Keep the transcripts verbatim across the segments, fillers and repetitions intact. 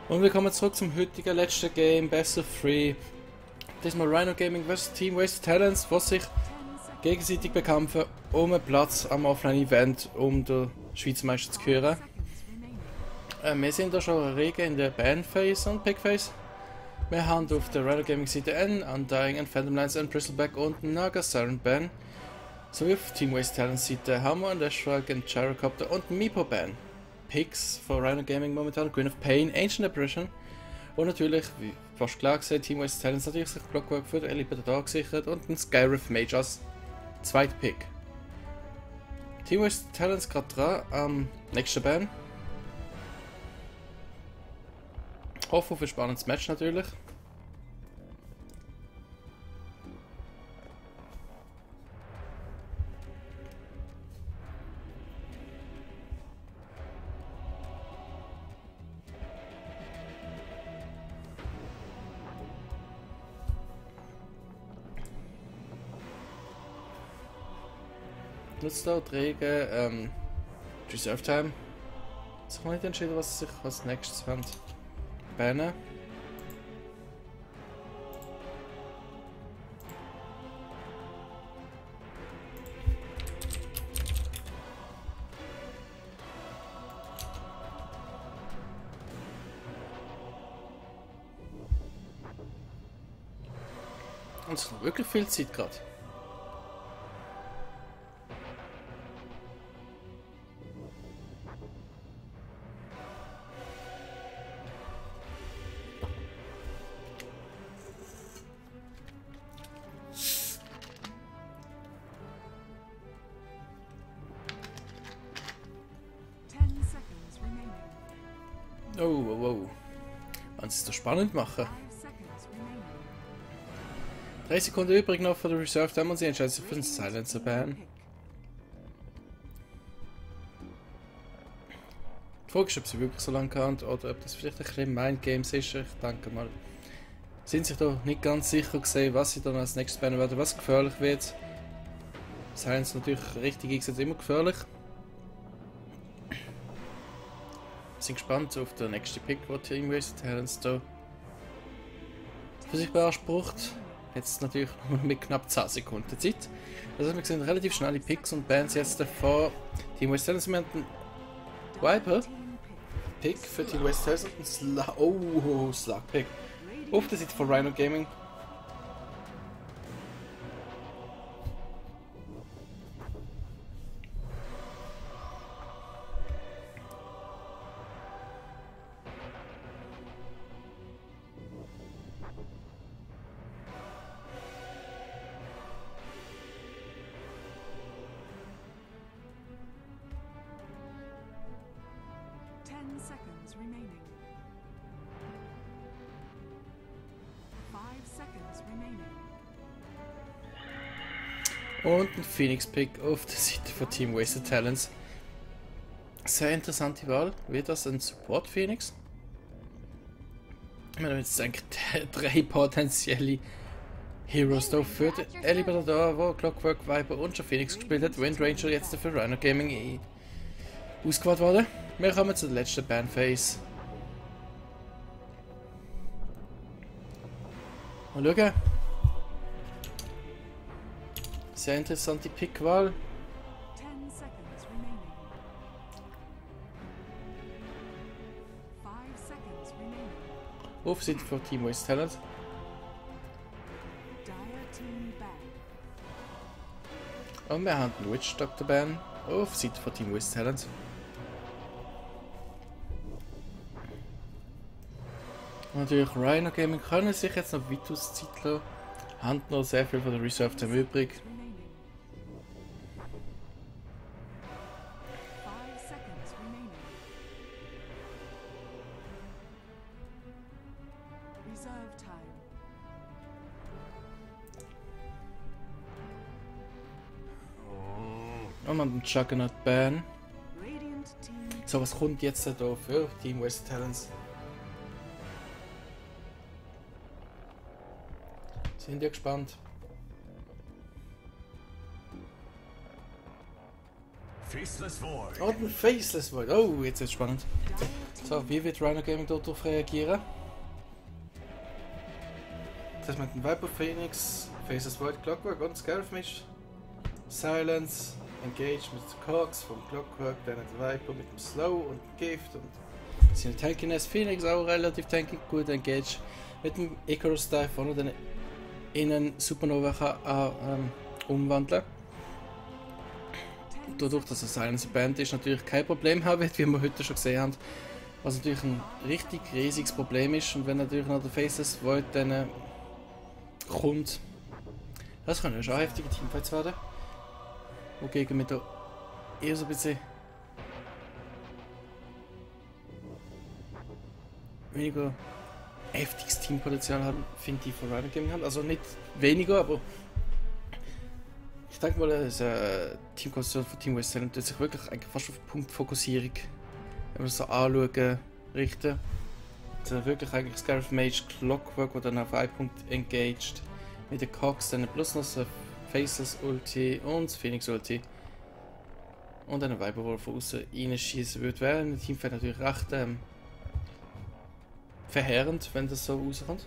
Und wir kommen zurück zum heutigen letzten Game, Best of Three. Diesmal Rhino Gaming versus Team Wasted Talents, die sich gegenseitig bekämpfen um einen Platz am offenen Event, um den Schweizer Meister zu küren. Äh, wir sind da schon rege in der Ban-Phase und Pick-Phase. Wir haben auf der Rhino Gaming Seite N, Undying, and Phantom Lines and Bristleback und Naga Siren Ban. Sowie auf Team Wasted Talents Seite Hammer und Ashrock und Gyrocopter und Meepo Ban. Picks von Rhino Gaming momentan, Queen of Pain, Ancient Apparition und natürlich, wie fast klar gesehen, Team Wasted Talents natürlich sich Blockwork für den Eliminator gesichert und ein Skyrith Mage als zweiter Pick. Team Wasted Talents gerade dran am nächsten Ban. Hoffe auf ein spannendes Match natürlich. Nutzt da Träge, ähm, Reserve Time. Ich habe nicht entschieden, was sie sich als nächstes wollen. Bannen. Und es ist noch wirklich viel Zeit gerade. Oh, oh, oh. Wollen sie es doch spannend machen? drei Sekunden übrig noch für den Reserve Time und sie entscheiden sich für den Silencer Ban. Die Frage ist, ob sie wirklich so lange kann oder ob das vielleicht ein bisschen Mindgames ist. Ich denke mal, sind sich da nicht ganz sicher gesehen, was sie dann als nächstes bannen werden, was gefährlich wird. Silence natürlich richtig eingesetzt, immer gefährlich. Wir sind gespannt auf den nächsten Pick, den Team Wasted Talents da für sich beansprucht. Jetzt natürlich nur mit knapp zehn Sekunden Zeit. Also wir sehen relativ schnelle Picks und Bands jetzt davor. Team Wasted Talents mit einem Viper. Pick für Team Wasted Talents und ein Slug. Oh, Slug Pick. Auf der Seite von Rhino Gaming. ten seconds remaining. five seconds remaining. Und ein Phoenix Pick auf der Seite von Team Wasted Talents. Sehr interessante Wahl. Wird das ein Support Phoenix? Wir haben jetzt eigentlich drei potenzielle Heroes da für den Eliminator, wo Clockwork, Viper und schon Phoenix gespielt hat. Wind Ranger jetzt für Rhino Gaming ausgewählt worden. Wir kommen zur letzten Ban-Phase. Mal schauen. Sehr interessante Pickwahl. ten seconds remaining. five seconds remaining. Auf Seite von Team Wasted Talents. Dire team ban. Und wir haben den Witch Doctor Ban auf Seite von Team Wasted Talents. Und natürlich Rhino Gaming können sich jetzt noch weit aus Zeit lassen. Haben noch sehr viel von der Reserve Time übrig. Remaining. five seconds remaining. Reserve time. Und man den Juggernaut Ban. Radiant team. So, was kommt jetzt da für Team Wasted Talents? Sind ja gespannt. Faceless Void. Und ein Faceless Void. Oh, jetzt ist es spannend. So, wie wird Rhino Gaming darauf reagieren? Das heißt, mit dem Viper Phoenix, Faceless Void, Clockwork und Scarif Mage. Silence, Engage mit Cox vom Clockwork, dann der Viper mit dem Slow und Gift und seine Tankiness. Phoenix auch relativ tanky, gut Engage. Mit dem Icarus Dive, wo er dann in einen Supernova kann, äh, ähm, umwandeln. Dadurch, dass er Silence Band ist, natürlich kein Problem haben wird, wie wir heute schon gesehen haben. Was natürlich ein richtig riesiges Problem ist. Und wenn natürlich noch der Faceless Void dann äh, kommt, das können ja schon heftige Teamfights werden. Wogegen wir da eher so ein bisschen weniger heftiges Teampotenzial haben, finde ich, von Rhino Gaming haben. Also nicht weniger, aber ich denke mal, das äh, Teamkonstellation von Team Waste Talent tut sich wirklich eigentlich fast auf Punktfokussierung, wenn wir es so anschauen, richten. Also wirklich eigentlich Scarif Mage Clockwork, der dann auf einen Punkt engaged, mit der Cox, dann plus noch so Faceless Ulti und das Phoenix Ulti. Und einen Viper, der von außen reinschießen würde. Wäre ein Teamfight natürlich recht ähm, verheerend, wenn das so rauskommt.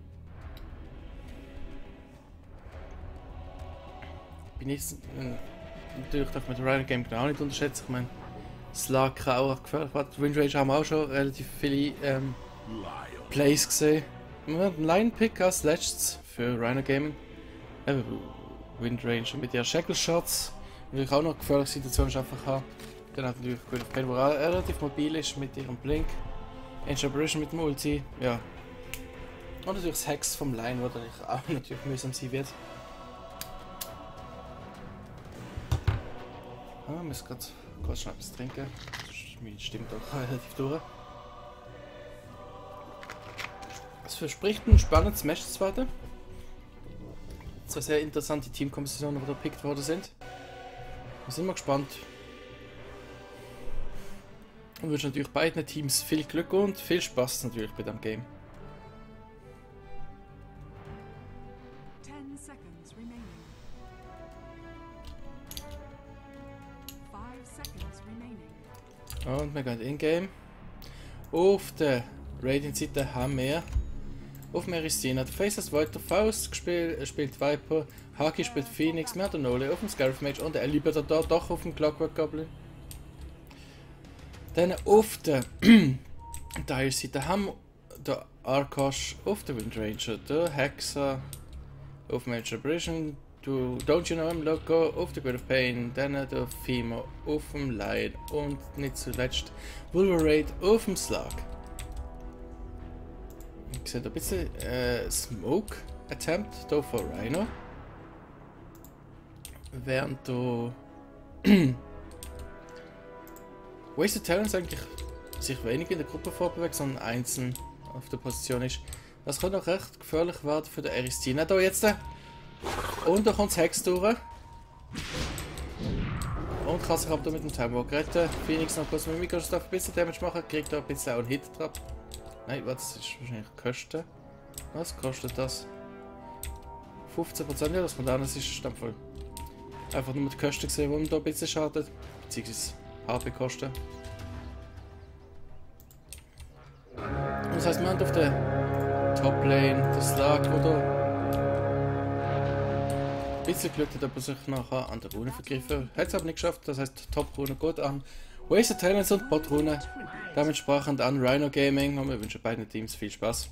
Bin ich äh, natürlich darf man den Rhino Game genau nicht unterschätzen. Ich meine, Slug kann auch gefährlich werden. Windranger haben wir auch schon relativ viele ähm, Plays gesehen. Wir haben einen Line-Pick als letztes für Rhino Gaming. Äh, Windranger mit ihren Shackle Shots. Natürlich auch noch eine gefährliche Situation einfach haben. Dann hat natürlich Queen of Pain, der relativ mobil ist mit ihrem Blink. Ancient Apparition mit dem Ulti, ja. Und natürlich das Hex vom Line, wo dann auch natürlich mühsam sein wird. Ah, ich muss gerade kurz schnell etwas trinken. Meine Stimme doch relativ durch. Es verspricht ein spannendes Match zu werden. Zwei sehr interessante Teamkompositionen, die da gepickt worden sind. Wir sind mal gespannt. Und wünsche natürlich beiden Teams viel Glück und viel Spaß natürlich bei dem Game. Ten seconds remaining. Five seconds remaining. Und wir gehen in-game. Auf der Radiant-Seite haben wir auf Meristina der Faceless Void, der Faust gespielt, spielt Viper, Haki spielt Phoenix, wir haben den Nole auf dem Scarif Mage und der Liberator da doch auf dem Clockwork Goblin. Dann auf der Dire-Seite haben wir den Arkosh auf der Windranger, der Hexer auf Major Apparition, du Don't You Know Him Loco auf der Queen of Pain, dann der Fimo auf dem Line und nicht zuletzt Wolverade auf dem Slug. Ich sehe da ein bisschen äh, Smoke Attempt hier von Rhino. Während du Wasted Talents eigentlich sich wenig in der Gruppe vorbewegt, sondern einzeln auf der Position ist. Das könnte auch recht gefährlich werden für den Aristina. Da jetzt. Und da kommt das Hex durch. Und kann sich aber da mit dem Timewalk retten. Phoenix noch kurz mit dem Mikrostaff ein bisschen Damage machen, kriegt da ein bisschen auch einen Hit drauf. Nein, was ist wahrscheinlich Kosten. Was kostet das? fünfzehn Prozent, ja, das kommt an, das ist stammvoll. Einfach nur die Kosten gesehen, die man da ein bisschen schadet. Beziehungsweise H P-Kosten. Das heisst, wir haben auf der Top-Lane das Slug, oder ein bisschen Glück hat, aber sich nachher an der Rune vergriffen. Hat es aber nicht geschafft, das heisst, Top-Rune geht an Wasted Talents und Bot-Rune. Dementsprechend an Rhino Gaming und wir wünschen beiden Teams viel Spaß.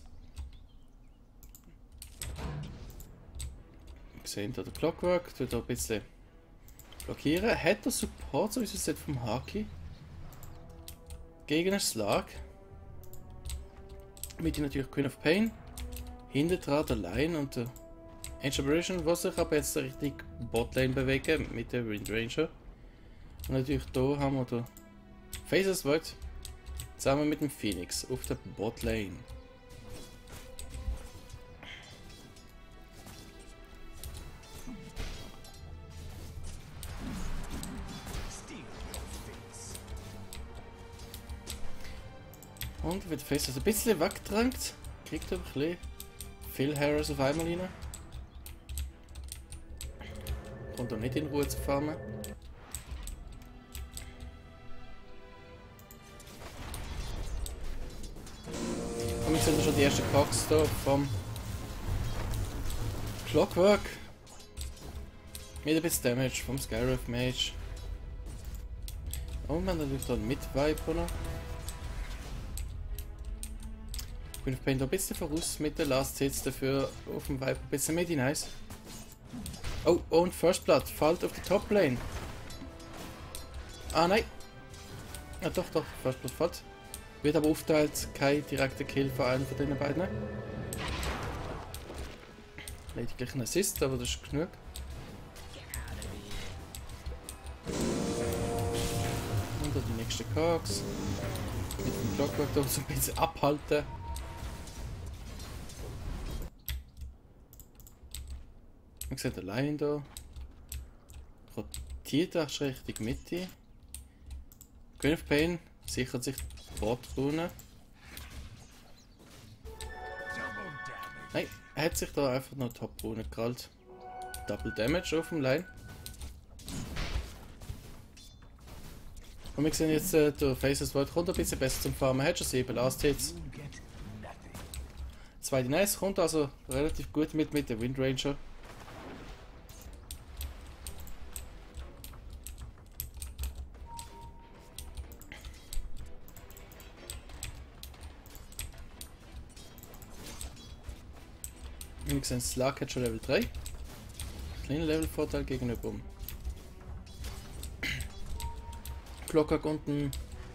Wir sehen hier den Clockwork, tut hier ein bisschen blockieren. Hat der Support, so wie es jetzt vom Haki, gegen einen Slug. Mit ihm natürlich Queen of Pain. Hinten dran der Line und der Ancient Apparition, was sich aber jetzt richtig Botlane bewegen mit der Windranger. Und natürlich hier haben wir den Faceless Void zusammen mit dem Phoenix auf der Botlane. Und wird Faceless ein bisschen weggedrängt, kriegt er ein bisschen viel Harris auf einmal rein. Kommt er nicht in Ruhe zu farmen. sehen wir schon die ersten Cogs hier vom Clockwork. Mit ein bisschen Damage vom Skywrath Mage. Und man natürlich dann mit Viper noch. Ich bin auf Paint ein bisschen voraus mit der Last Hits, dafür auf dem Viper ein bisschen Medi nice. Oh, und First Blood fällt auf die Top Lane. Ah nein. Ah doch, doch, First Blood fällt. Wird aber aufteilt, kein direkter Kill von einem von den beiden. Leider gleich einen Assist, aber das ist genug. Und dann die nächsten Cogs. Mit dem Clockwork da so ein bisschen abhalten. Man sieht den Lion da. Rotiert auch Richtung Mitte. Queen of Pain sichert sich die Bordrune. Nein, er hat sich da einfach noch Top-Rune gekrallt. Double Damage auf dem Line. Und wir sehen jetzt, äh, der Faceless Void kommt ein bisschen besser zum Farmen. Er hat schon sieben Last Hits. zwei D Nice kommt also relativ gut mit mit der Wind Ranger. Wir sehen, Slug hat schon Level drei. Kleiner Level-Vorteil gegenüber dem Clockwork und dem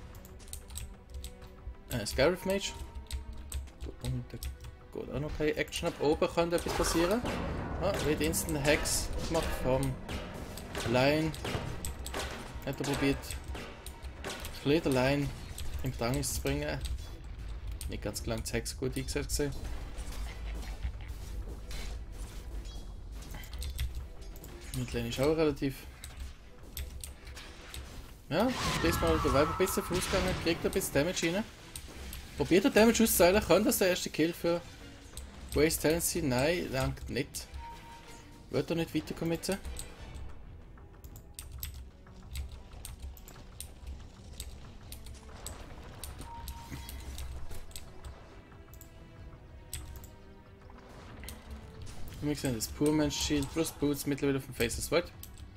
äh, Skywrath Mage. Und da geht auch noch keine Action. Ab oben könnte etwas passieren. Ah, wird Instant Hex gemacht vom Lion. Hat er probiert, ein bisschen Line im Bedrängnis zu bringen. Nicht ganz gelangt, das Hex gut eingesetzt gesehen. Midlane ist auch relativ. Ja, diesmal der Viper ein bisschen vorausgegangen, kriegt ein bisschen Damage rein. Probiert er Damage auszuteilen, könnte das der erste Kill für Waste Talent sein? Nein, langt nicht. Wird er nicht weiterkommen jetzt? Wir sehen das Poor Man's Shield plus Boots mittlerweile auf dem Faceless Void.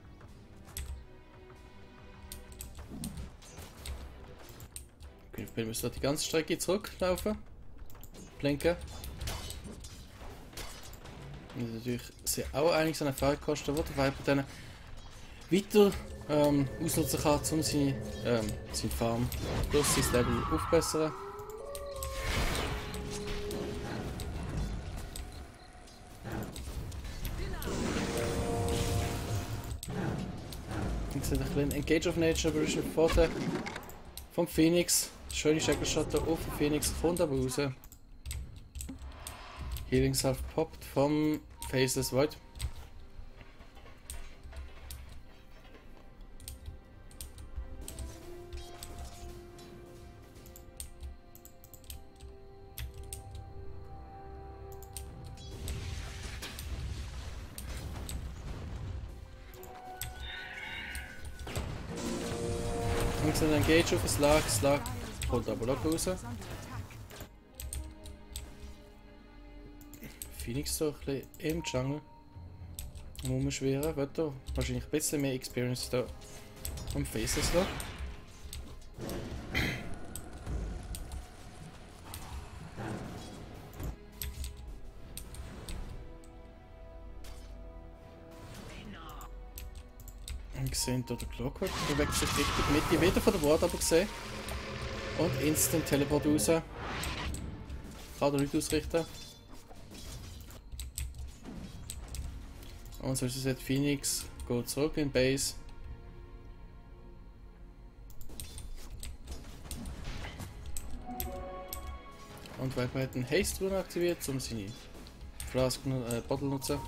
Okay, wir müssen die ganze Strecke zurücklaufen. Blinken. Und natürlich sehr auch einiges an Erfahrung kosten, wo der Viper dann weiter ähm, ausnutzen kann, um seine, ähm, seine Farm plus sein Level aufzubessern. Ein bisschen Engage of Nature, aber ist ein Vorteil vom Phoenix. Schöne Shackle-Shot auf den Phoenix, kommt aber raus. Healing Salve poppt vom Faceless Void. Wir sind Engage auf den Slug, Slug holt aber locker raus. Phoenix so ein bisschen im Jungle. Rumschweren, wird er wahrscheinlich ein bisschen mehr Experience da am Faceless noch. Wir sehen hier den Clockwork, der weckt sich richtig mit. Die wieder von der Ward aber gesehen. Und instant Teleport raus. Kann er nicht ausrichten. Und so ist es jetzt Phoenix, geht zurück in Base. Und Viper hat einen Haste Rune aktiviert, um seine Flask äh, Bottle zu nutzen.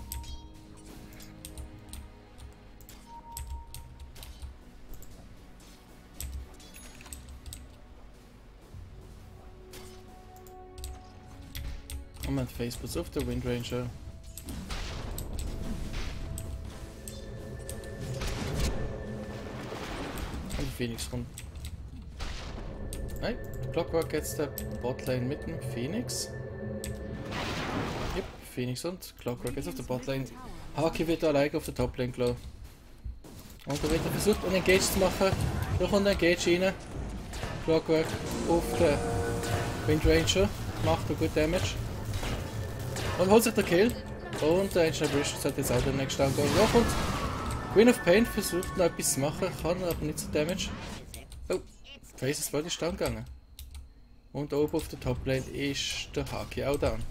Und man hat Faceless auf der Wind Ranger. Und Phoenix kommt. Nein, Clockwork jetzt der Botlane mit dem Phoenix. Yep, Phoenix und Clockwork jetzt auf der Botlane. Haki wird alleine auf der Toplane gelassen. Und da wird er versucht, einen Engage zu machen. Da kommt ein Engage rein. Clockwork auf den Windranger. Macht er gut Damage. Und holt sich den Kill. Und der Ancient Bridge sollte jetzt auch den nächsten Stand gehen. Da kommt Queen of Pain, versucht noch etwas zu machen, kann aber nicht so Damage. Oh, Faces war die Stand gegangen. Und oben auf der Toplane ist der Haki auch down.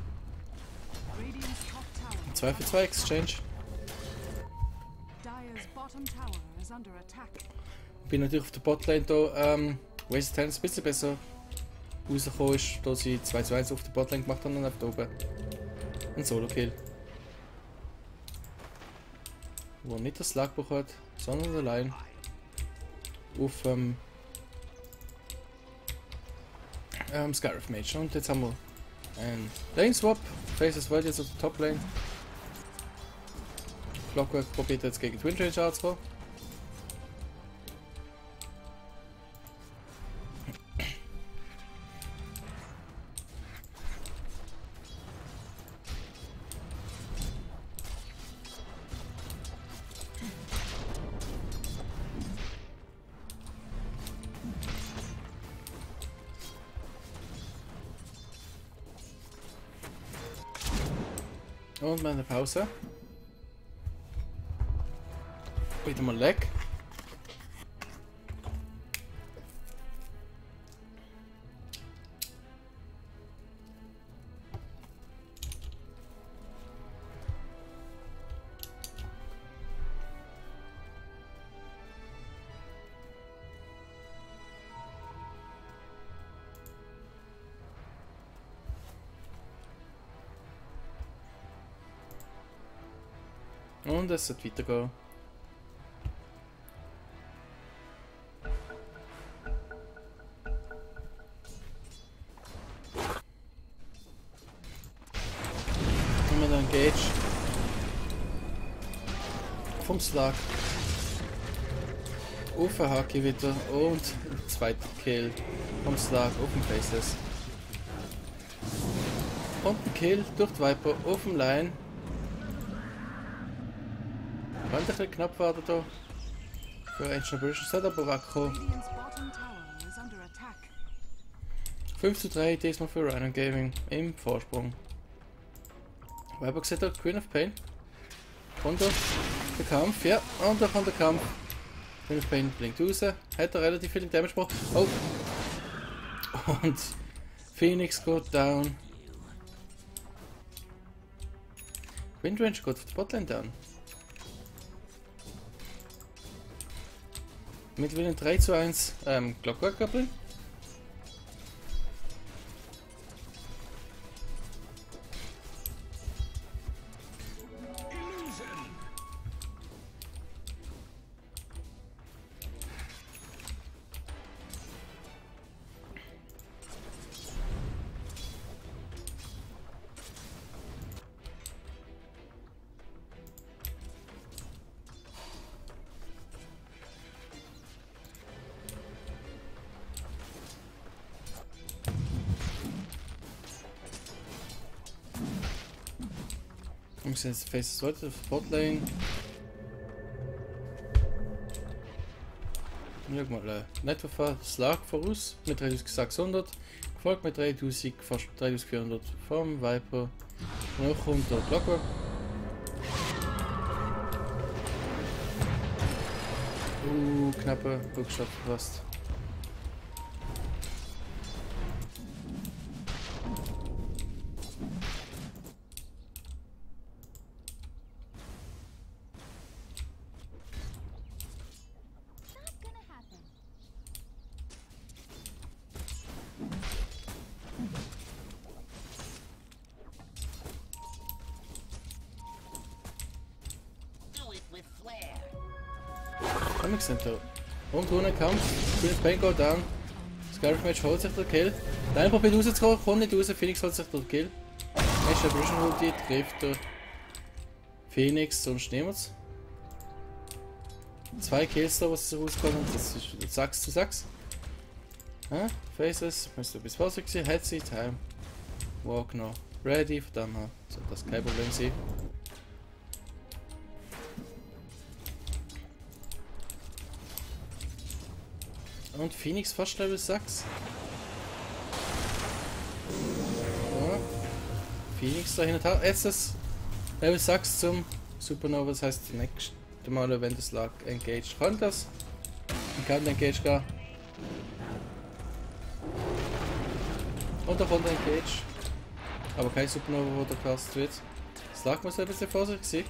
zwei für zwei Exchange. Bin natürlich auf der Botlane da, ähm, Wasted Talents ein bisschen besser rausgekommen ist, da sie zwei zu eins auf der Botlane gemacht haben und auf da oben ein Solo-Kill. Wo nicht das Slugbuch hat, sondern allein auf ähm, ähm, Scarif Mage. Und jetzt haben wir einen Lane Swap. Faces World jetzt auf der Top Lane. Clockwork probiert jetzt gegen Twin Range anzukommen. Und wir haben eine Pause. Wieder mal Lag. Und es wird weitergehen. Und wir dann Gage vom Slug auf den Haki wieder und ein zweiter Kill vom Slug auf dem Faces. Und ein Kill durch die Viper auf dem Line. Könnte ein bisschen knapp werden da für Ancient Bridge, das hat aber weggekommen. fünf zu drei diesmal für Rhino Gaming im Vorsprung. Weber sieht da Queen of Pain. Und da der Kampf, ja, und da kommt der Kampf. Queen of Pain blinkt raus, hat er relativ viel Damage gemacht. Oh! Und Phoenix geht down. Windrange geht auf die Botlane down. Mit Willen drei zu eins ähm, Clockwork Couple. Wir müssen jetzt Faces World auf Botlane. Schau mal, äh, Nettofahr Slug voraus mit dreitausendsechshundert, gefolgt mit dreitausend, fast dreitausendvierhundert vom Viper. Noch kommt der Clockwork. Uh, knappe Rückschlag verpasst. Wir sind da. Und ohne Kampf. Queen of Pain geht down. Scarif Mage holt sich den Kill. Der eine probiert rauszukommen, kommt nicht raus. Phoenix holt sich den Kill. Ancient Bridge holt die, trifft der Phoenix, sonst niemand's. Zwei Kills da, was rauskommen. Das ist sechs zu sechs. Hä? Faces, müsste ein bisschen vorsichtig sein. Hat sie Time. Walk noch ready, von dem her soll das kein Problem sein. Und Phoenix fast Level sechs. Ja. Phoenix da hin und her. Jetzt das Level sechs zum Supernova, das heißt, das nächste Mal, wenn das Lag engaged, kann das. Ich kann engage gehen. Und da kommt engage. Aber kein Supernova, wo da gecastet wird. Das Lag muss ein bisschen vorsichtig sein.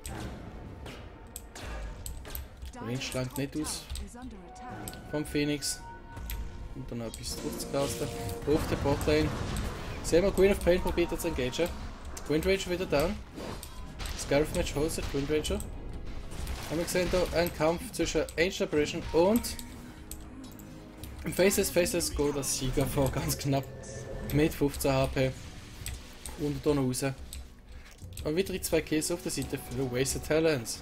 Der Wind schlankt nicht aus vom Phoenix. Und dann noch etwas draufzucasten. Auf der Botlane. Sehen wir, Queen of Pain probiert zu engagen. Wind Ranger wieder down. Scarif Match holt sich Wind Ranger. Haben wir gesehen hier einen Kampf zwischen Ancient Apparition und Faceless. Faceless geht als Sieger vor, ganz knapp. Mit fünfzehn H P. Und hier noch raus. Und weitere zwei Kills auf der Seite für Wasted Talents.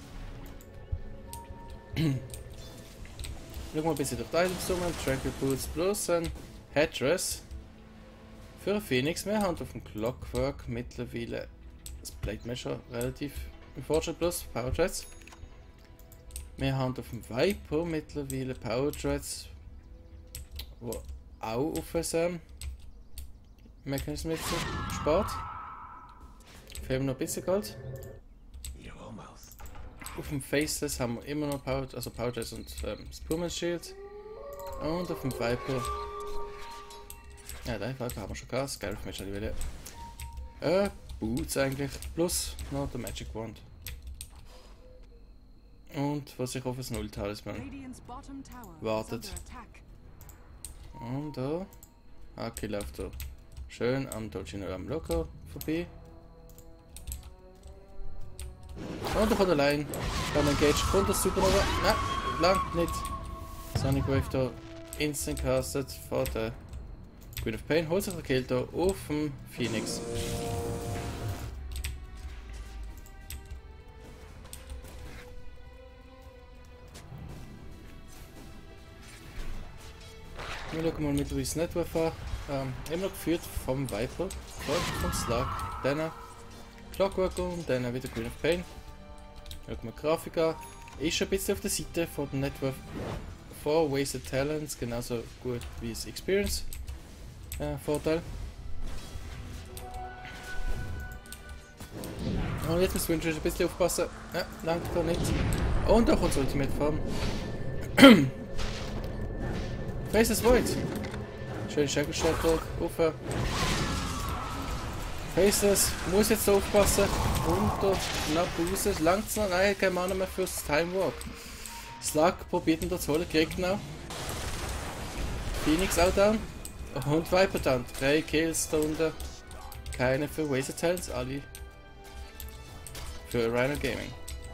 Schauen wir ein bisschen durch die Items summen. Tranquil Boots plus ein Headdress. Für einen Phoenix. Wir haben auf dem Clockwork mittlerweile das Blade Measure relativ im Fortschritt plus Power Dreads. Wir haben auf dem Viper mittlerweile Power Dreads, wo auch auf einem Mechanismus spart. Fehlen noch ein bisschen Gold. Auf dem Faceless haben wir immer noch Power, also Power Dreads und ähm, Spearman's Shield. Und auf dem Viper. Ja, den Viper haben wir schon gehabt. Scarif Match hatte ich wieder. Äh, Boots eigentlich. Plus noch der Magic Wand. Und was ich auf das Null-Talisman wartet. Und da. Aki läuft da schön am Dojino am Locker vorbei. Und da kommt allein. Dann engage. Kommt das Supernova. Nein, lang nicht. Sonic Wave da instant castet vor der Queen of Pain. Holt sich der Kill da auf dem Phoenix. Wir schauen mal mittlerweile das Network an. Ähm, immer noch geführt vom Viper, vom Slug, dann Clockwork und dann wieder Queen of Pain. Schauen wir die Grafik an. Ist ein bisschen auf der Seite von dem Network von Wasted Talents, genauso gut wie das Experience äh, Vorteil. Und jetzt muss ich ein bisschen aufpassen. Ja, langt da nicht. Und da kommt das Ultimate Form. Faceless Void. Schön Shackle Shot rauf. Faceless muss jetzt so aufpassen. Runter, knapp raus. Langt noch. Nein, kein Mana mehr fürs Time Walk. Slug probiert ihn da zu holen, kriegt ihn auch. Phoenix auch down. Und Viper down. Drei Kills da unten. Keine für Wasted Talents, alle für Rhino Gaming.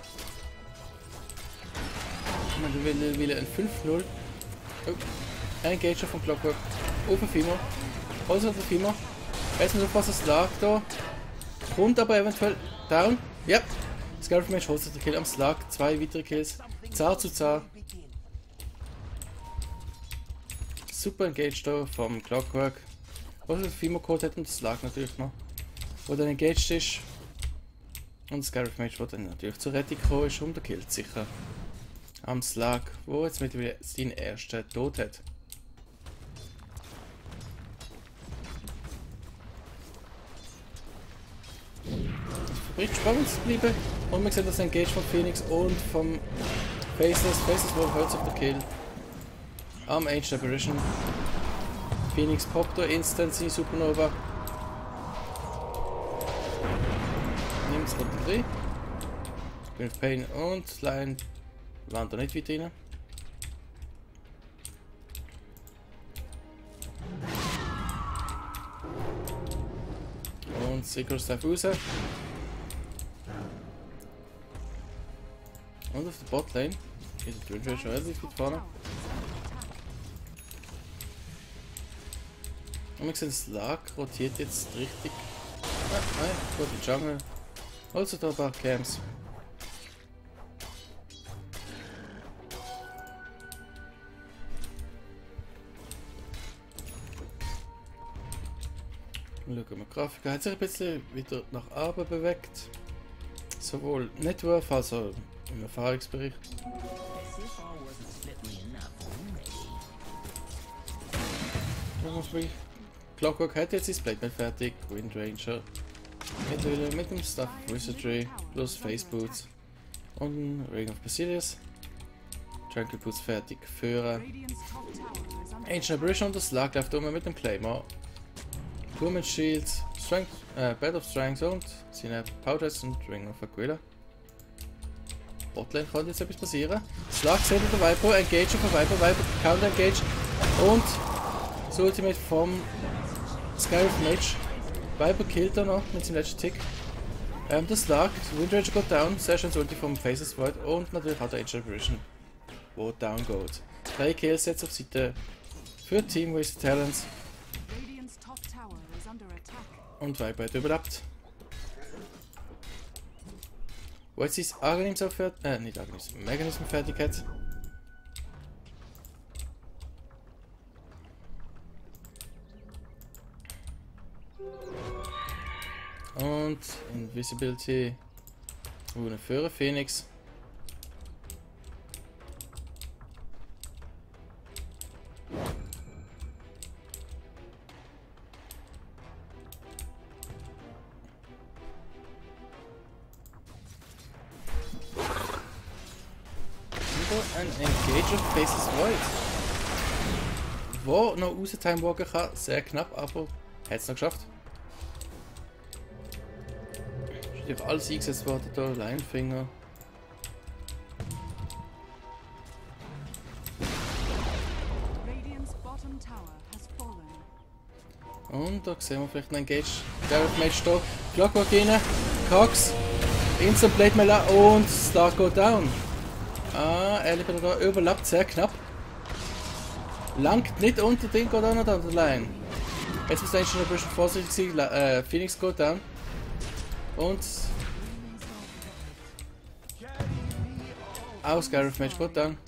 Man will, will ein fünf null. Oh. Ein Gager vom Clockwork. Auf den Fimo. Also auf den Fimo. Jetzt muss aufpassen, es lag da. Kommt aber eventuell down. Ja. Scarif Match holt sich den Kill am Slug. Zwei weitere Kills. Zar zu Zar. Super Engage da vom Clockwork. Was der Fimo Code hat und das Slug natürlich noch. Wo dann engaged ist. Und Scarif Match, wo dann natürlich zur Rettung gekommen ist, um den Kill zu sichern. Am Slug, wo jetzt mittlerweile seinen ersten Tod hat. Es wird spannend zu bleiben. Und wir sehen das Engage von Phoenix und vom Faceless. Faceless war heute auf der Kill. Am Ancient Apparition. Phoenix poppt da instant seine Supernova. Nimmt es Runde drei. Queen of Pain und Lion waren da nicht weit rein. Und Secret darf raus. Und auf der Botlane ist der Twin schon relativ weit vorne. Und wir sehen, das Lag rotiert jetzt richtig. Ah, nein, gut, die Jungle. Also da ein paar Camps. Schauen wir mal, die Grafik hat sich ein bisschen wieder nach oben bewegt. Sowohl Network als auch im Erfahrungsbericht. Clockwork hat jetzt das Blade fertig, Windranger. Mittlerweile mit dem Stuff Wizardry plus Face Boots und Ring of Basilius. Tranquil Boots fertig führen. Ancient Aberration und das Slag läuft um mit dem Claymore. Woman Shield, Strength, äh, Bed of Strength und seine Powders und Ring of Aquila. Botlane kann jetzt etwas passieren. Slag sieht der Viper, Engage auf den Viper, Viper Counter Engage und das Ultimate vom Skyriff Mage. Viper killt er noch mit seinem letzten Tick. Ähm, das Slag, Windranger geht down, sehr schön das Ulti vom Faces Void und natürlich hat er Ancient Aberration, wo down geht. Drei Kills jetzt auf Seite für Team Wasted Talents. Und Viper hat überlebt. Wo jetzt ist Aghanim so fertig, äh, nicht Aghanim, Mechanism fertig hat. Und Invisibility. Ohne Führer Phoenix. Ein Engage of Faces Void. Wo noch raus Time walken kann, sehr knapp, aber hat es noch geschafft. Ist natürlich alles eingesetzt worden da, Linefinger. Und da sehen wir vielleicht einen Engage. Gareth Mage da, Clockwork rein, Cox, Instant Blade Melee und Star go down. Ah, ehrlich gesagt, überlappt sehr knapp. Langt nicht unter den, geht auch noch an der Line. Jetzt muss eigentlich schon ein bisschen vorsichtig sein. Äh, Phoenix geht down. Und. Aus Gareth Mage geht down.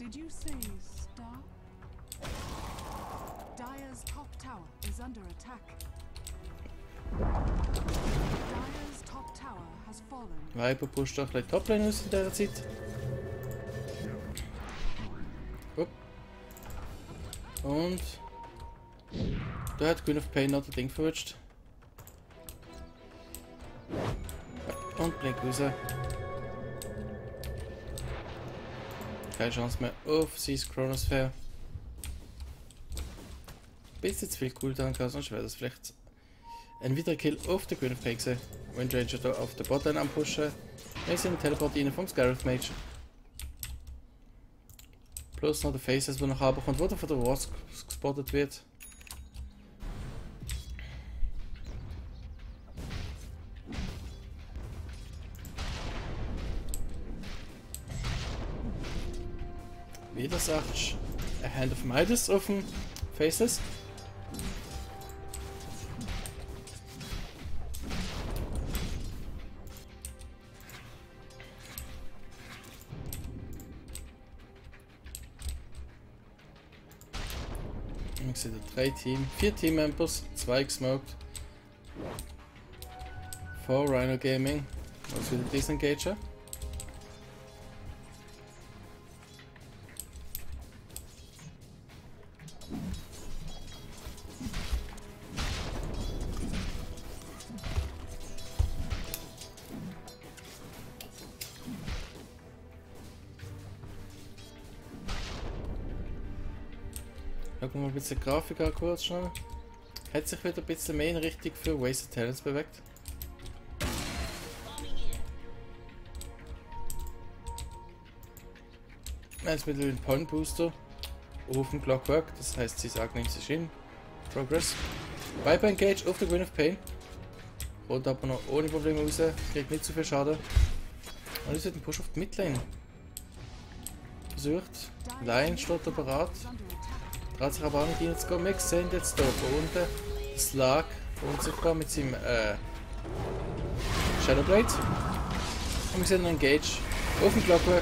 Viper pusht auch gleich Toplane aus in dieser Zeit. Und da hat Queen of Pain noch das Ding verrutscht. Und Blink raus. Keine Chance mehr auf sein Chronosphere. Bisschen zu viel Cooldown gehabt, sonst wäre das vielleicht ein weiterer Kill auf der Queen of Pain gewesen. Windranger da auf der Botlane am Pushen. Wir sind im Teleport rein vom Scarif Mage. Plus noch der Faces, der nach oben kommt, wo der von der Wasp gespottet wird. Wieder sagt a Hand of Midas auf dem Faces. Ich sehe drei Team, vier Team-Members, zwei gesmoked. Vor Rhino Gaming, was wieder disengagen. Schauen wir mal ein bisschen Grafik an, kurz schnell. Hat sich wieder ein bisschen mehr in Richtung für Wasted Talents bewegt. Jetzt mit dem Point Booster auf dem Clockwork, das heißt, sie sagen ihm, sie ist in Progress. Viper Engage auf der Queen of Pain. Kommt aber noch ohne Probleme raus, kriegt nicht zu viel Schaden. Und jetzt wird ein Push auf die Midlane. Versucht. Line steht da bereit. Traut sich aber auch nicht reinzugehen. Wir sehen jetzt hier unten das Slag unsichtbar mit seinem äh, Shadowblade. Und wir sehen einen Engage auf dem Clockwork.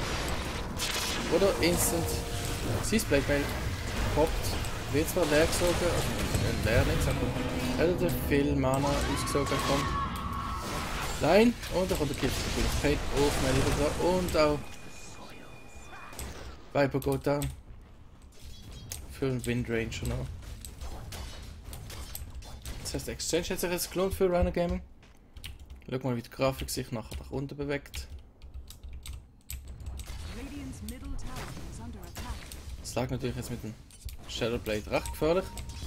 Oder instant sein Blade Mail poppt. Wird zwar leer gesogen, also leer, nicht so gut. Hat er viel Mana ausgesogen von Line und dann kommt der Kill von Queen of Pain auf mein Lieber dran und auch Viper geht down. Für den Windranger noch. Das heißt, Exchange hat sich jetzt gelohnt für Runner Gaming. Schau mal, wie die Grafik sich nachher nach unten bewegt. Das lag natürlich jetzt mit dem Shadowblade recht gefährlich.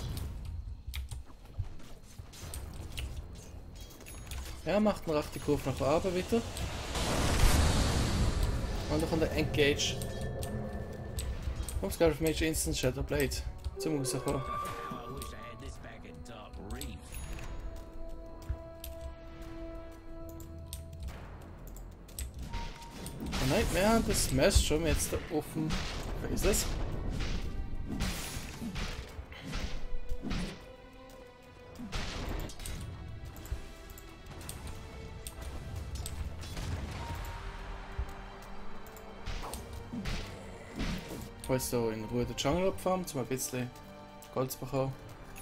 Er macht eine rechte Kurve nach oben wieder. Und dann kommt der Engage. Vom Scarif Mage Instant Shadowblade zum rauskommen. Oh nein, wir haben das Smash schon jetzt da offen. Wer ist das? Ich wollte so in Ruhe den Jungle abfahren, um ein bisschen Gold zu bekommen.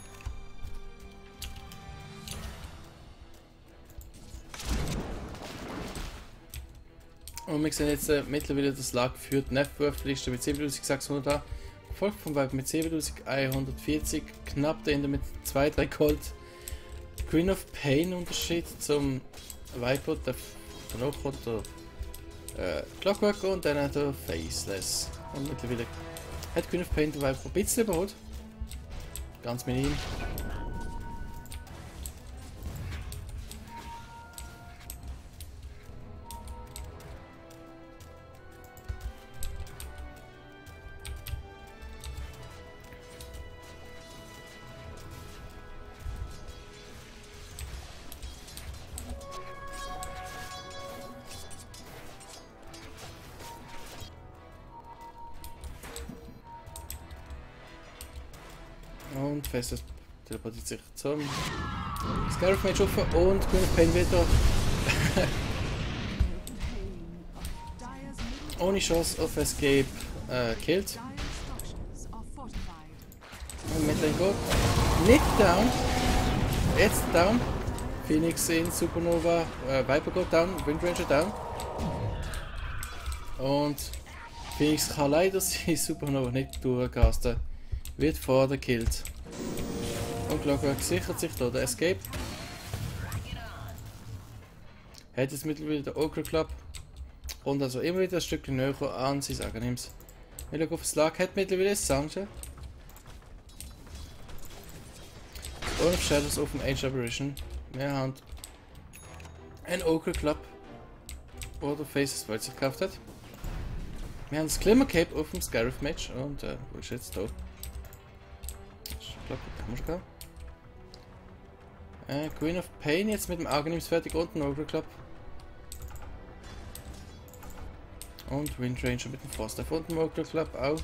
Und wir sehen jetzt äh, mittlerweile das Lag geführt Networth-Liste mit siebentausendsechshundert an, gefolgt vom Vibe mit siebentausendeinhundertvierzig, knapp dahinter mit zwei drei Gold. Queen of Pain Unterschied zum Viper, der danach kommt der äh, Clockwork und dann der Faceless. Und mittlerweile hat Queen of Pain den Viper ein bisschen überholt. Ganz minim. Und Festes teleportiert sich zum Scarif Mage auf und Queen of Pain wieder ohne Chance auf Escape äh, killt. Und Midlane geht nicht down. Jetzt down. Phoenix in Supernova, äh, Viper geht down, Windranger down. Und Phoenix kann leider seine Supernova nicht durchcasten. Wird vorder killt. Und Clockwork sichert sich da der Escape. Hat jetzt mittlerweile der Ogre Club. Und also immer wieder ein Stückchen näher an sein Aghanim's. Wir schauen auf das Lag, hat mittlerweile Sanche. Und auf Shadows auf dem Age Apparition. Wir haben ein Ogre Club, wo der Faces World sich gekauft hat. Wir haben das Glimmer Cape auf dem Scarif Mage und äh, wo ist jetzt da? Ich glaube, da muss ich gehen. Äh, Queen of Pain jetzt mit dem Aghanims fertig und ein Ogre Club. Und Windranger mit dem Frostdive und dem Ogre Club auch.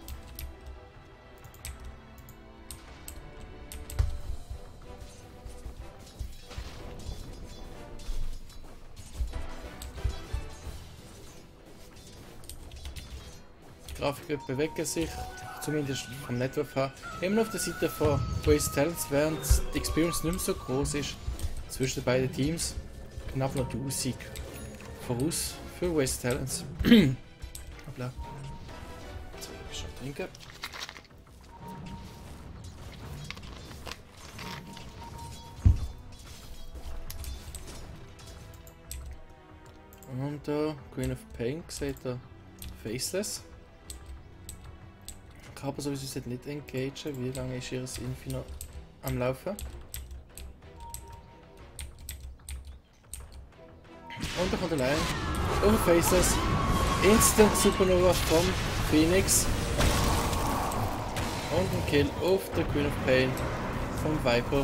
Die Grafiken bewegen sich, zumindest vom Network her, immer auf der Seite von Wasted Talents, während die Experience nicht mehr so groß ist zwischen beiden Teams. Knapp noch tausend voraus für Wasted Talents. Hoppla. Jetzt will ich schon trinken. Und da Queen of Pain sieht er Faceless. Ich kann aber sowieso nicht engagen, wie lange ist ihr Infi noch am Laufen. Und da kommt der Lion auf Faceless. Instant Supernova vom Phoenix. Und ein Kill auf der Queen of Pain vom Viper.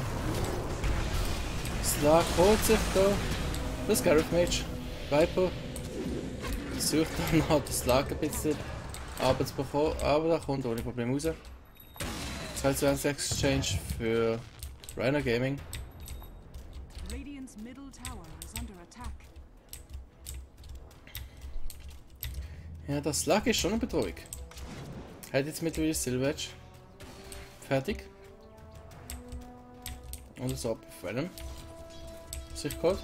Slag holt sich da das Scarif Mage. Viper sucht dann noch das Slag ein bisschen Arbeit zu bekommen, aber da kommt ohne Probleme raus. zwei zu eins Exchange für Rhino Gaming. Ja, das Lag ist schon eine Bedrohung. Hat jetzt mittlerweile Silver Edge fertig. Und das ab Venom. Sich geholt.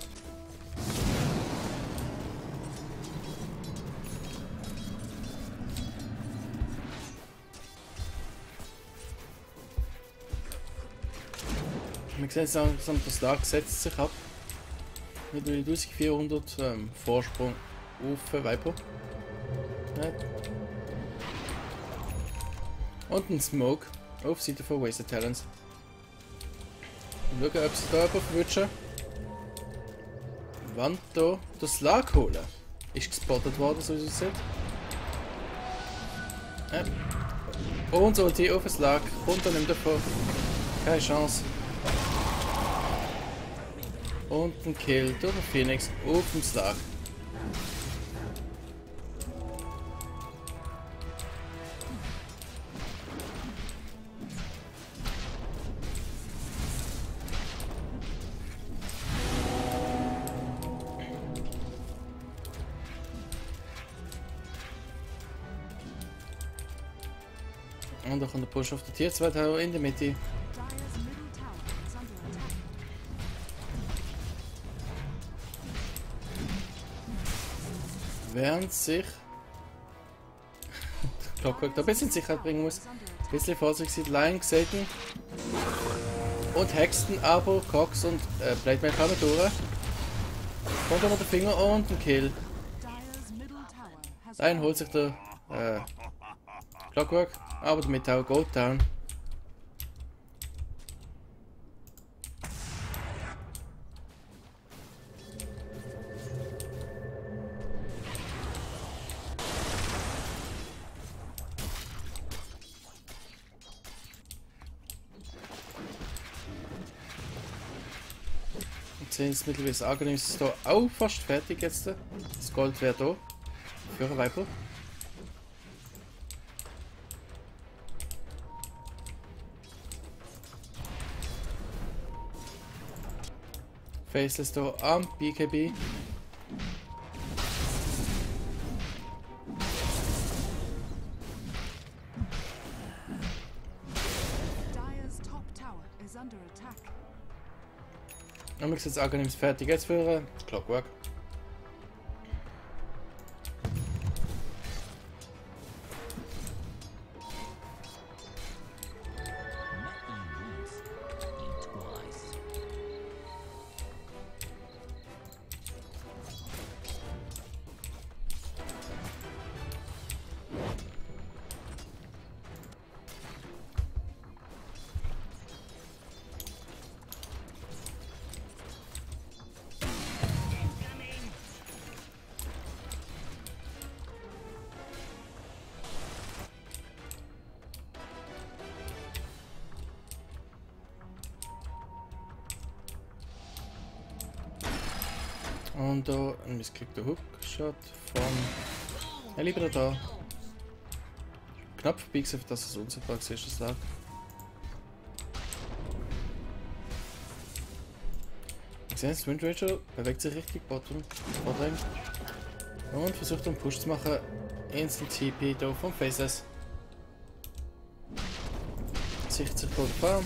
Wir sehen jetzt langsam, das Lag setzt sich ab. Mit neuntausendvierhundert ähm, Vorsprung auf Viper. Ja. Und ein Smoke auf Seite von Wasted Talents. Schauen, ob sie da jemanden verwischen. Wann da das Lag holen. Ist gespottet worden, so wie es aussieht. Ja. Und so die auf das Lag. Kommt dann nicht davon. Keine Chance. Und ein Kill durch den Phoenix auf dem Slag. Und da kommt der Push auf der Tier zwei Tower in der Mitte. Dire's middle tower is under attack. Während sich Clockwork da ein bisschen in Sicherheit bringen muss. Ein bisschen vorsichtig sein, Lion gesehen. Und Hexen, aber Cox und äh, Blade kommen durch. Kommt aber der Finger und ein Kill. Dire's middle tower has Lion holt sich der äh, Clockwork, aber der Metall geht down. Sehen es mittlerweile, das Argon ist da auch fast fertig jetzt. Das Gold wäre da für einen Viper. Faceless da am B K B. Dire's top tower is under attack. Und wir sehen, das Argon ist fertig jetzt für einen Clockwork. Und da ein missgeklickter Hookshot von. Ja, lieber da. Knapp vorbei gesehen, dass es unsichtbar ist, das Lag. Wir sehen, das Wind Ranger bewegt sich richtig bottom. Bottom. Und versucht einen Push zu machen. Instant T P da vom Faces. Sichert sich vor der Farm.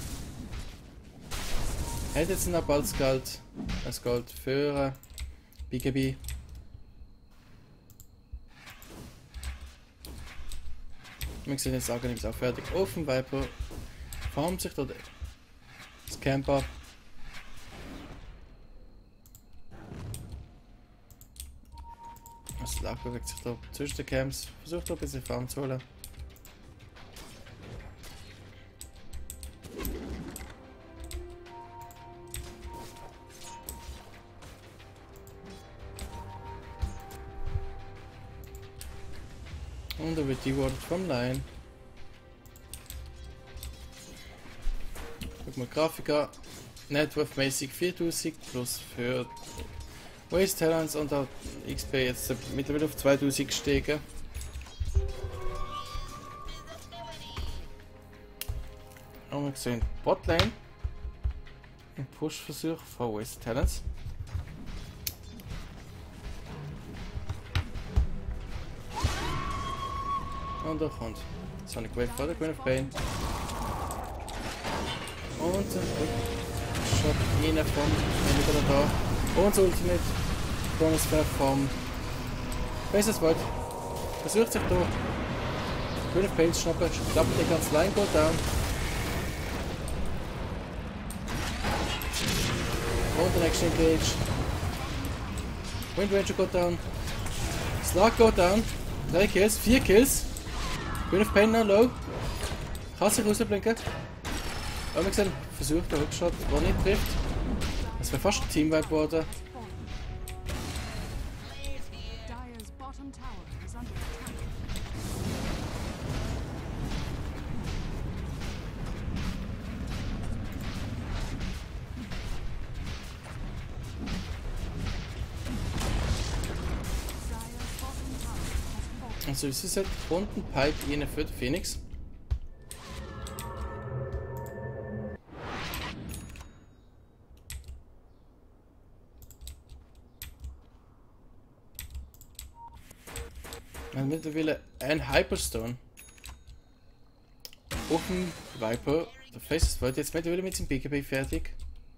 Hat jetzt noch bald das Gold. Das Gold für B K B. Wir sehen jetzt Argon auch fertig auf dem Viper. Farmt sich dort das Camp ab. Das Lag bewegt sich da zwischen den Camps. Versucht da ein bisschen Farm zu holen. Und er wird rewarded vom Lion. Guck mal, Grafiker. Networth-mäßig viertausend plus für Wasted Talents und der X P jetzt mittlerweile auf zweitausend gestiegen. Und wir sehen Botlane. Ein Push-Versuch von Wasted Talents. Und da kommt Sonic Wave von der Queen of Pain. Und ein Hookshot rein vom Helikopter da. Und das Ultimate Bonusfeld vom Faceless Void. Versucht sich da Queen of Pain zu schnappen, klappt die ganze Line, geht down. Und der nächste Engage. Wind Ranger geht down. Slug geht down. drei Kills, vier Kills. Queen of Pain noch low. Kann sich rausblinken. Aber wir sehen, versucht der Hookshot, der nicht trifft. Das wäre fast ein Teamwipe geworden. Dire's bottom tower is under attack. Dire's bottom tower has fallen. Also es ist halt unten Pipe rein für den Phoenix. Wir haben mittlerweile ein Hyperstone auf dem Viper. Der Faceless Void jetzt mittlerweile mit seinem B K B fertig.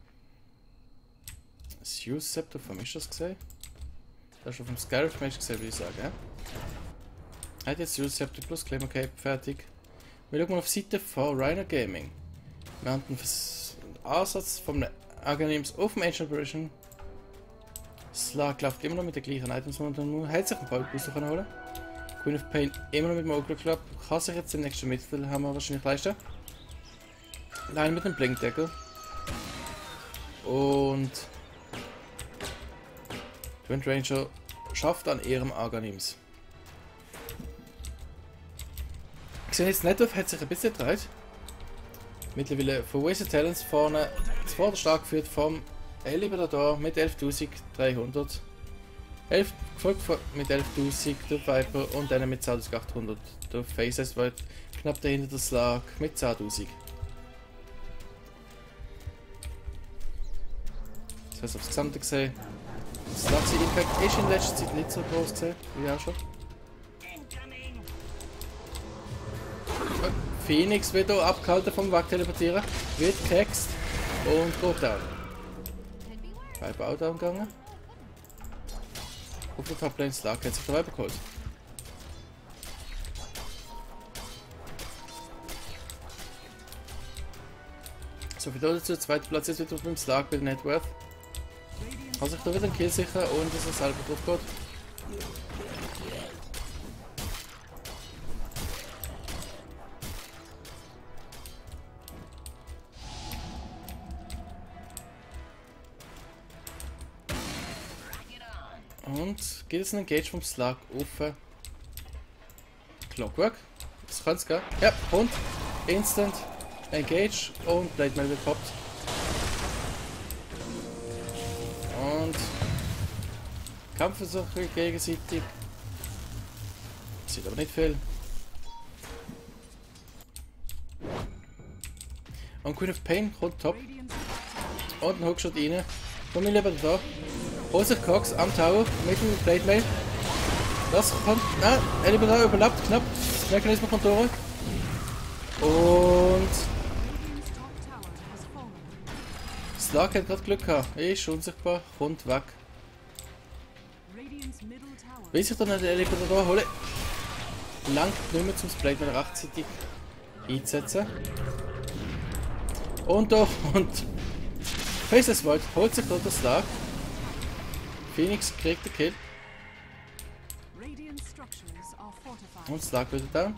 Das Use Scepter, von mir ist das gesehen? Das ist auf dem Scarif Mage gesehen, würde ich sagen. Ja? Er hat jetzt Use Scepter plus Claymore Cape fertig. Wir schauen mal auf die Seite von Rhino Gaming. Wir haben einen Ansatz von einem Aghanim's auf dem Ancient Version. Slug läuft immer noch mit den gleichen Items und man hält sich einen Power Booster holen. Queen of Pain immer noch mit dem Ogre Club. Kann sich jetzt den nächsten Mittelhammer wahrscheinlich leisten. Line mit dem Blinkdeckel. Und Wind Ranger schafft an ihrem Aghanims. Ich sehe jetzt Network hat sich ein bisschen gedreht. Mittlerweile von Wasted Talents vorne zuvorderst geführt vom Elibrador mit elftausenddreihundert. elf, gefolgt mit elftausend der Viper und dann mit zehntausendachthundert. Der Faceless Void knapp dahinter der Slug mit zehntausend. Das heißt aufs Gesamte gesehen. Slug's Impact ist in letzter Zeit nicht so groß gesehen, wie auch schon. Phoenix wird hier abgehalten vom Wegteleportieren, wird gehext und geht down. Viper auch down gegangen. Auf der Toplane Slug hat sich der Viper geholt. So viel dazu, der zweite Platz ist wieder auf dem Slug bei Networth. Kann sich da wieder einen Kill sichern und dass er selber drauf geht. Und geht jetzt ein Engage vom Slug auf Clockwork. Das kann es gehen. Ja, und Instant Engage und Blade Mail wird poppt. Und Kampfversuche gegenseitig. Sieht aber nicht viel. Und Queen of Pain kommt top. Und ein Hookshot rein. Komm ich lieber da. Holt sich Cox am Tower mit dem Blade Mail. Das kommt. Nein, er da überlebt knapp. Das Mechanismus kommt durch. Und Slug hat gerade Glück gehabt. Ist unsichtbar, kommt weg. Will sich dann den Elibrador holen? Langt nicht mehr zum Blade Mail rechtzeitig einzusetzen. Und da und Faceless Void holt sich dort den Slug. Phoenix kriegt den Kill. Und Slug wieder down.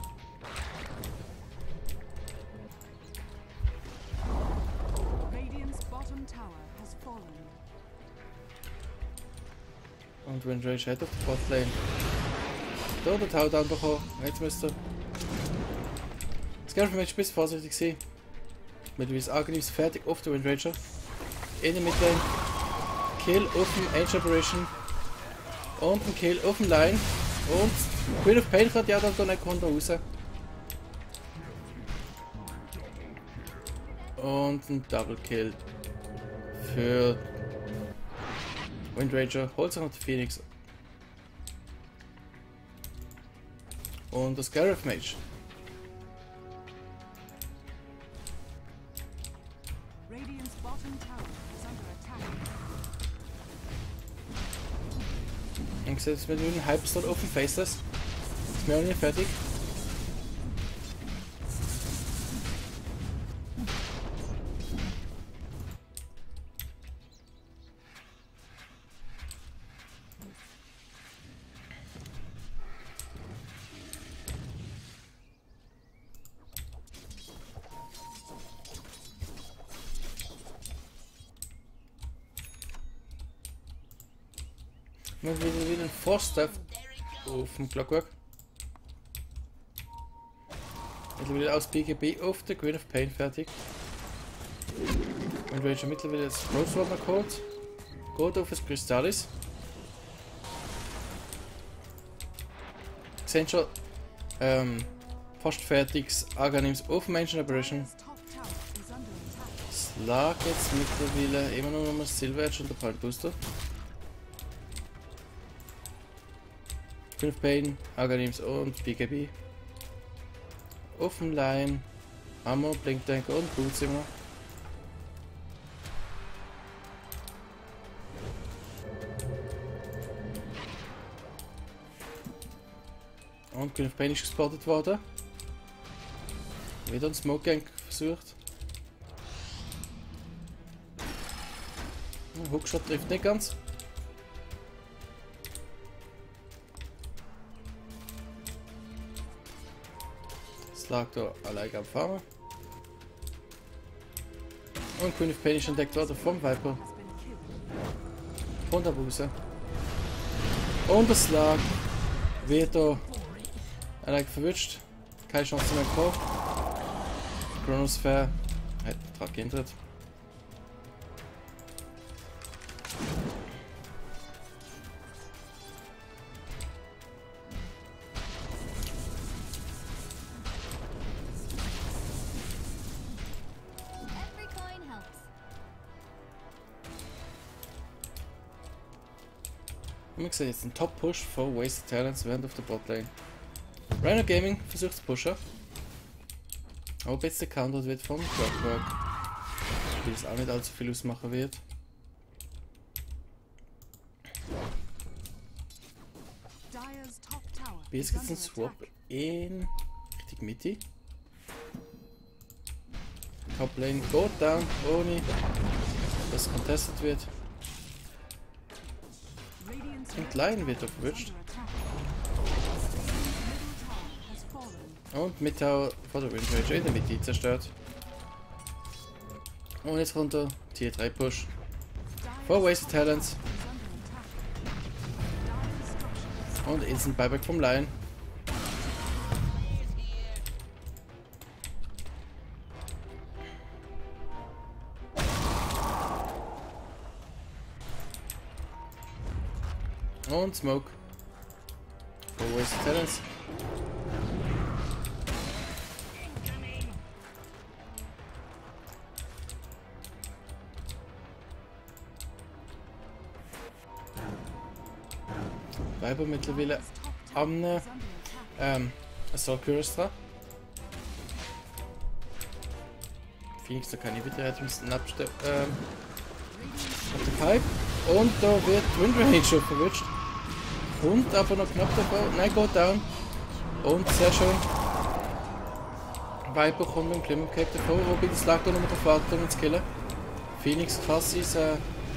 Und Wind Ranger hat auf der Botlane. Da der Tower down bekommen. Jetzt müsste er. Das Game Match bis vorsichtig sein. Mittlerweile Aghanims fertig auf der Wind Ranger. In der Midlane. Kill auf dem Ancient Apparition. Und ein Kill auf dem Line. Und Queen of Pain hat ja dann da nicht raus. Und ein Double Kill für Wind Ranger. Holt sich noch die Phoenix. Und das Gareth Mage. Radiant's bottom tower Und jetzt mit einem Hyperstone offen Faceless. Ist mir auch nicht fertig. Wir haben wieder, wieder ein Forster auf dem Clockwork. Mittlerweile aus B G B auf der Queen of Pain fertig. Und wir haben schon mittlerweile das Crossroader geholt. Geht auf das Crystallis. Wir sehen schon ähm, fast fertiges Aghanims auf Mansion Aberration. Slag jetzt mittlerweile immer noch mal Silver Edge und der Pulse Booster. fünf Pain, Aghanims und B G B. Offen Line, Ammo, Blinktank und Boots immer. Und fünf Pain ist gespottet worden. Wieder ein Smoke Gang versucht. Hookshot trifft nicht ganz. Lag da allein am Farmen. Und Queen of Pain ist entdeckt worden vom Viper. Von der Buse. Und das Lag wird da allein verwünscht. Keine Chance mehr gehabt. Chronosphere hat den Trag gehindert. Und wir sehen jetzt einen Top-Push von Wasted Talents während auf der Botlane. Rhino Gaming versucht zu pushen. Aber jetzt der Counter wird vom Clockwork. Weil es auch nicht allzu viel ausmachen wird. Jetzt gibt es einen Swap in Richtung Mitte. Toplane geht down, ohne dass contested wird. Und Line wird er verwünscht. Und Mittower von der Windranger in der Mitte zerstört. Und jetzt kommt der Tier drei Push. For Wasted Talents. Und Instant Buyback vom Lion. Und Smoke. For Wasted Talents. Viper mittlerweile am ähm, Assault Curious dran. Phoenix, da kann ich wieder Rettungs-Snap ähm, auf der Pipe. Und da wird Windranger schon verwünscht. Und aber noch knapp davor. Nein, geht down. Und sehr schön. Viper kommt mit dem Glimmer Cape davor, wobei das lag da noch mit der Fahrt, um zu killen. Phoenix krass ist, äh,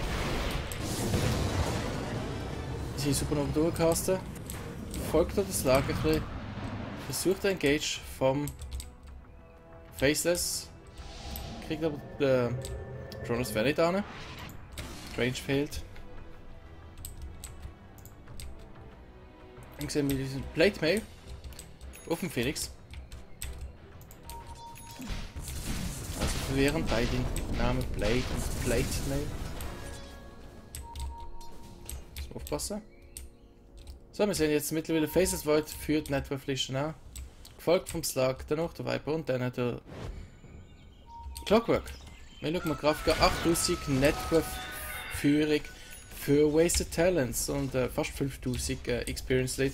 die sind super noch durchcasten. Folgt da das Lager ein bisschen. Versucht ein Engage vom Faceless. Kriegt aber den äh, Chronosphere nicht an. Range fehlt. Dann sehen wir diesen Plate Mail auf dem Phoenix. Also verwirrend bei den Namen Blade und Plate Mail. So, aufpassen. So, wir sehen jetzt mittlerweile Faces Void führt Network Affliction an. Gefolgt vom Slag, dann noch der Viper und dann der Clockwork. Wir schauen mal Grafiker achttausend Network Führung für Wasted Talents und äh, fast fünftausend äh, Experience Lead.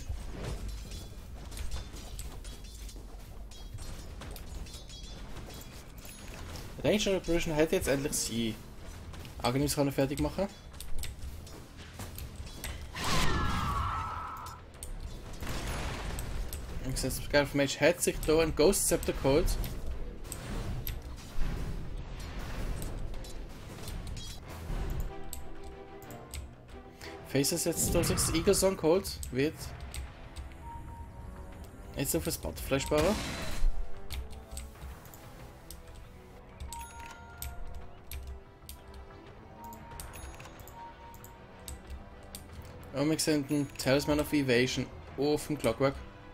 Ranger Operation hat jetzt endlich sie Aghanims fertig machen. Das Gelb Mage hat sich hier ein Ghost Scepter geholt. Faces jetzt hier sich das Eagle Song geholt. Wird jetzt auf das Butterfly sparen. Und wir sehen den Talisman of Evasion auf dem Clockwork.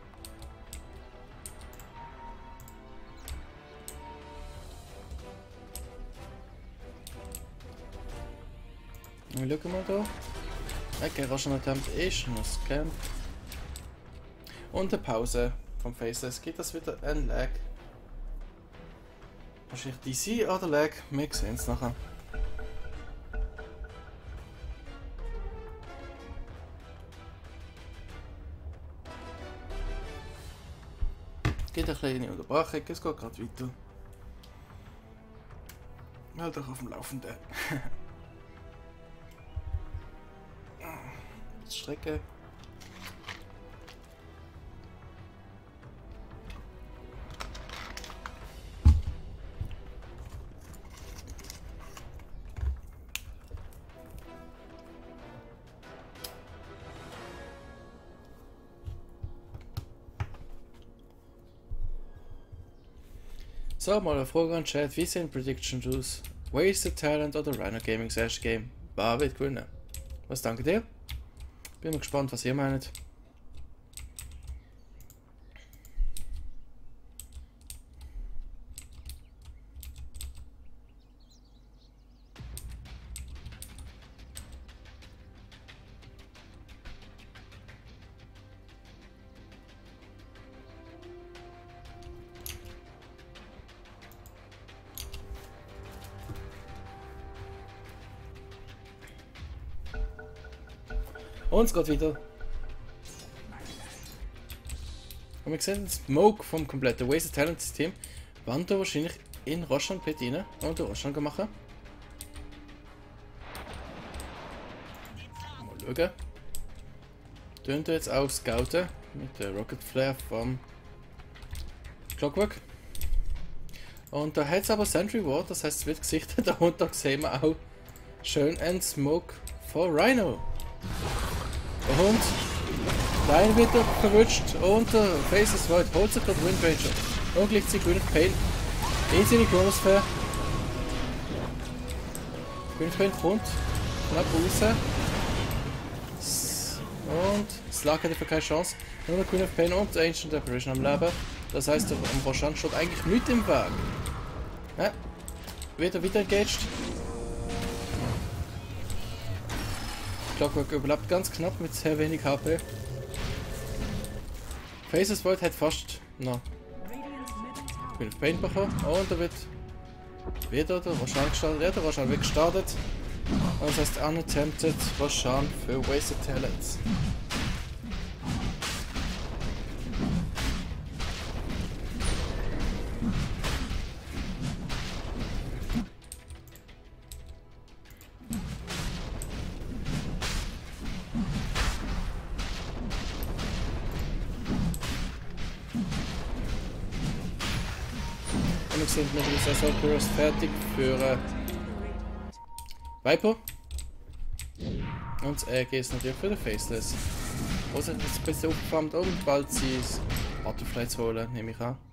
Wir schauen mal da. Okay, Russian Attempt ist noch Scam. Und eine Pause vom Faceless. Gibt das wieder ein Lag? Wahrscheinlich D C oder Lag? Wir sehen es nachher. Geht eine kleine Unterbrechung, es geht gerade weiter. Halt doch auf dem Laufenden. Strecke. So, mal eine Frage an Chat. Wie sehen Prediction Juice? Wasted Talent oder Rhino Gaming Sash Game? Wer wird gewinnen? Was danke dir? Bin mal gespannt, was ihr meint. Und es geht wieder. Und wir sehen den Smoke vom kompletten Wasted Talent System. Wann da wahrscheinlich in Roshan Pit rein und den Roshan machen. Mal schauen. Tun wir jetzt auch scouten mit der Rocket Flare vom Clockwork. Und da hat es aber Sentry Ward, das heißt es wird gesichtet. Und da sehen wir auch schön einen Smoke von Rhino. Und Lion wird verwünscht und der Faces Void holt sich den Wind Ranger. Und gleichzeitig Gwyneth Payne in seine Chronosphere. Gwyneth Payne kommt knapp raus. Und Slug hat dafür keine Chance. Nur noch Gwyneth Payne und Ancient Apparition am Leben. Das heißt, am Roshan steht eigentlich nichts im Weg. Ja, wird er wieder engaged. Clockwork überlebt ganz knapp mit sehr wenig H P. Faces Void hat fast noch Gwyneth Payne bekommen. Und er wird wieder der Roshan gestartet. Ja, der Roshan wird gestartet. Und das heißt unattempted Roshan für Wasted Talents. Wir sind mit der Saison fertig für äh, Viper. Und das A G ist natürlich für den Faceless. Wo sich jetzt ein bisschen aufgewärmt und bald sie das Butterfly zu holen, nehme ich an.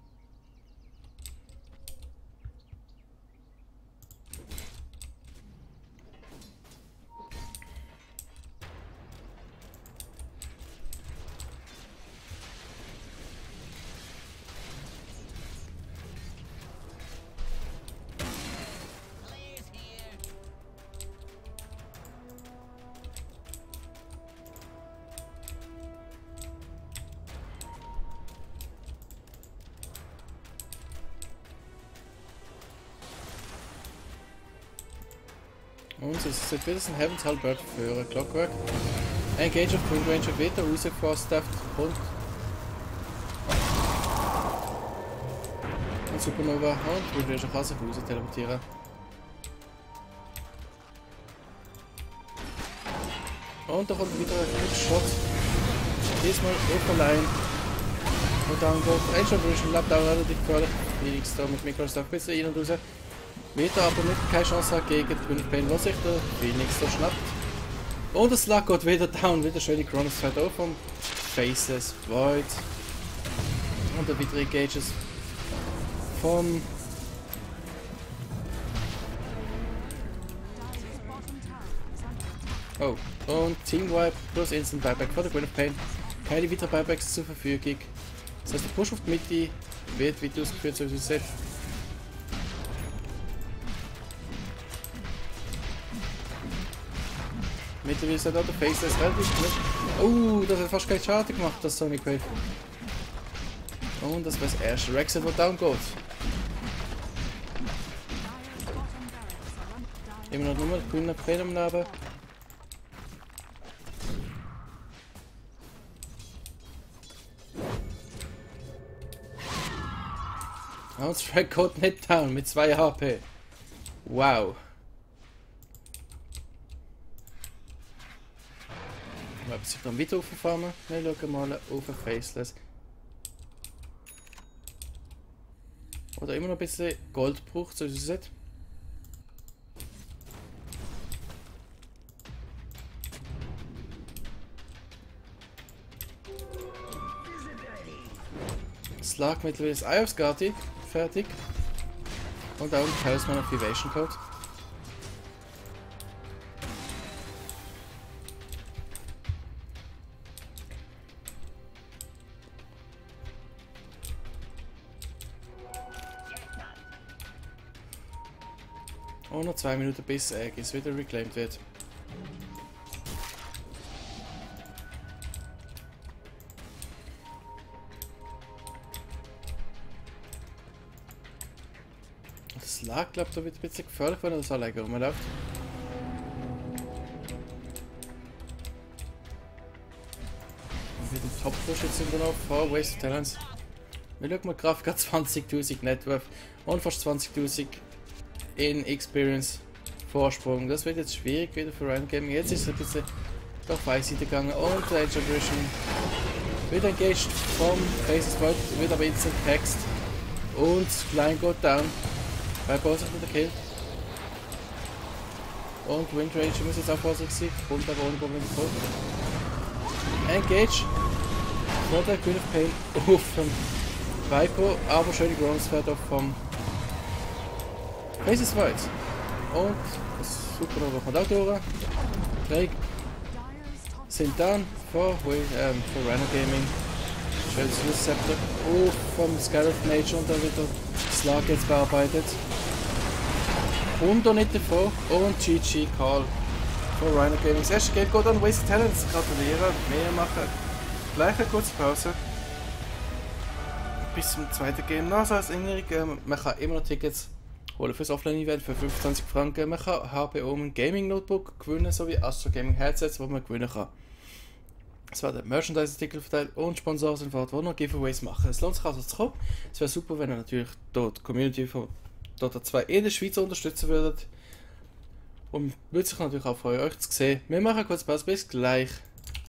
Und es ist wieder ein Heaven's Halbert für Clockwork. Ein Engage of Wind Ranger wieder rausgefasst und ein Supernova und Wind Ranger kann sich raus teleportieren. Und da kommt wieder ein Shot. Diesmal auf allein. Und dann geht Angel Brution, lebt auch relativ gefährlich. Phoenix da mit Microsoft ein bisschen rein und raus. Wieder aber nicht keine Chance hat gegen den König Pain, was sich der Phoenix da schnappt. Und das Slug geht wieder down, wieder schöne Chronos zwei da vom Faceless Void. Und dann wieder Engages vom Oh, und Team Wipe plus Instant Buyback von der Queen of Pain. Keine weiteren Buybacks zur Verfügung. Das heißt, der Push auf die Mitte wird weiter ausgeführt, so wie es ist. Mittlerweile ist auch der Faceless relativ gut. Oh, das hat fast keinen Schaden gemacht, das Sonic Wave. Und das war das erste Rexit, das down geht. Immer noch nur der Queen of Pain am Leben. Und Strike geht nicht down mit zwei H P. Wow. Wir haben sich dann wieder aufgefahren. Wir schauen mal auf ein Faceless. Oder immer noch ein bisschen Gold braucht, so wie es ist. Es lag mittlerweile das Eye of Skadi fertig. Und auch ein Talisman of Evasion Code. Und noch zwei Minuten bis Aegis wieder reclaimed wird. Das lag, glaube ich, da wird ein bisschen gefährlich, wenn er das alleine rumläuft. Und mit dem Top-Push jetzt sind wir noch vor Waste of Talents. Wir schauen mal, Grafik hat zwanzigtausend Networth und fast zwanzigtausend in Experience Vorsprung. Das wird jetzt schwierig wieder für Ryan Gaming. Jetzt ist es ein bisschen auf eine Seite gegangen und der Angel Brution wird engaged vom Faces Void, wird aber instant text und Line geht down. Bei Boss mit der Kill. Und Windrage muss jetzt auch vorsichtig sein, kommt aber ohne Probleme vor. Engage vor der Queen of Pain auf dem Viper, aber schöne Grounds fährt auch vom Faces Void. Und das super aber kommt auch durch. Drei sind dann vor, ähm, vor Rhino Gaming. Schönes Scepter auf vom Scarab Mage und dann wird der Slug jetzt bearbeitet. Und da nicht davon. Und G G Call von Rhino Gaming. Das erste Game geht an Waste Talents. Gratulieren. Wir machen gleich eine kurze Pause. Bis zum zweiten Game. Noch so als Erinnerung, man kann immer noch Tickets holen für das Offline-Event für fünfundzwanzig Franken. Man kann H B O ein Gaming Notebook gewinnen, sowie Astro Gaming Headsets, die man gewinnen kann. Es werden Merchandise-Artikel verteilt und Sponsoren sind vor Ort, die noch Giveaways machen. Es lohnt sich also zu kommen. Es wäre super, wenn ihr natürlich dort die Community von Dota zwei in der Schweiz unterstützen würdet. Und würde sich natürlich auch freuen, euch zu sehen. Wir machen kurz Pause, bis gleich.